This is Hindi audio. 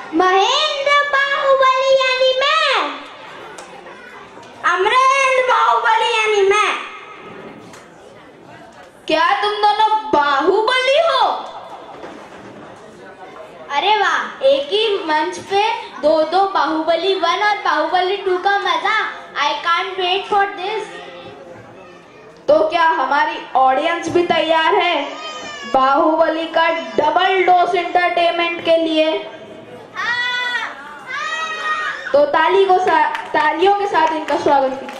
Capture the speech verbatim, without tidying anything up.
महेंद्र बाहुबली यानी मैं। अमरेंद्र बाहुबली यानी मैं। क्या तुम दोनों बाहुबली हो? अरे वाह, एक ही मंच पे दो दो बाहुबली वन और बाहुबली टू का मजा। I can't wait for this. तो क्या हमारी ऑडियंस भी तैयार है बाहुबली का डबल डोज एंटरटेनमेंट के लिए? तो ताली को तालियों के साथ इनका स्वागत कीजिए।